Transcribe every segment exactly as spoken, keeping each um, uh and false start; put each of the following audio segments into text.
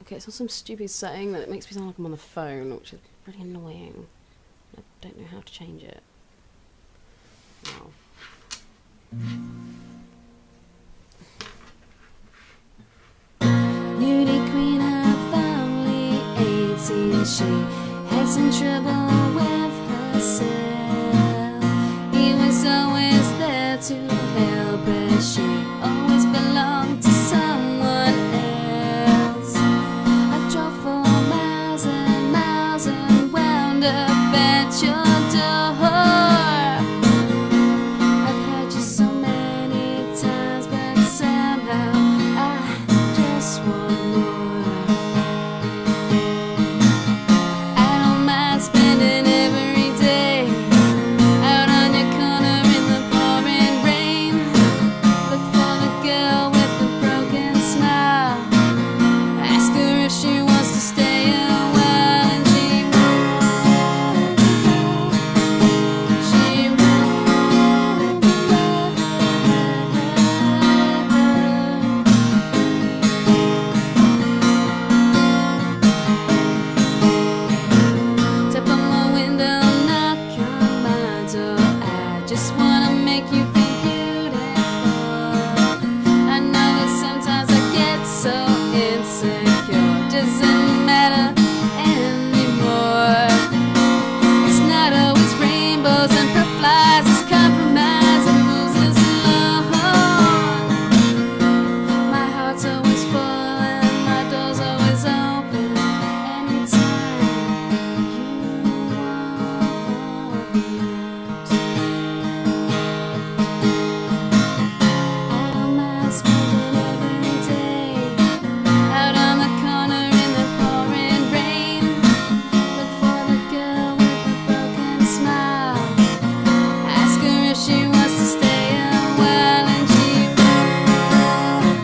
Okay, it's on some stupid setting that it makes me sound like I'm on the phone, which is really annoying. I don't know how to change it. Wow. Beauty queen of family eighteen, she had some trouble with herself. He was always there to help her, she always belonged to someone else. I drove for miles and miles and wound up at your door. I've had you so many times, but somehow I just want more. I don't mind spending every day out on your corner in the pouring rain. Look for the girl with the broken smile. Ask her if she wants to stay a while, and she won't. She won't. Tap on my window, knock on my door. I just wanna make you feel beautiful. I know that sometimes I get so insecure. Doesn't matter anymore. It's not always rainbows and purple flies. It's compromise and moves us along. My heart's always full and my door's always open. Anytime you want. I don't mind spending every day out on the corner in the pouring rain. Look for the girl with the broken smile. Ask her if she wants to stay a while, and she won't.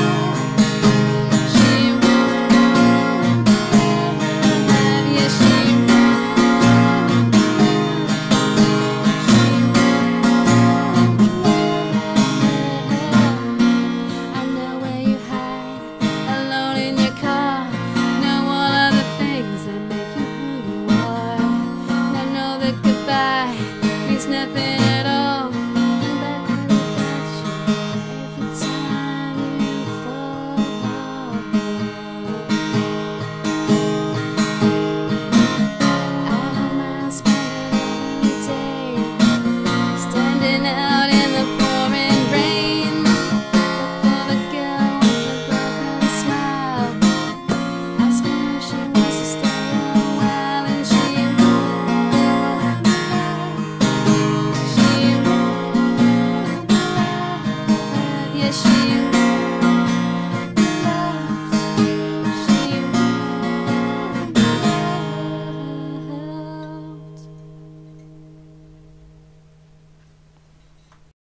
She won't. Yeah, she won't. I know where you hide, alone in your car. Know all of the things that make you who you are. Now know that goodbye means nothing at all. And back in the touch every time you fall apart. I don't mind spending every day standing out in the pouring rain. Look for the girl with the broken smile. Ask her if she wants to stay a while, and she won't. She won't. Yeah, she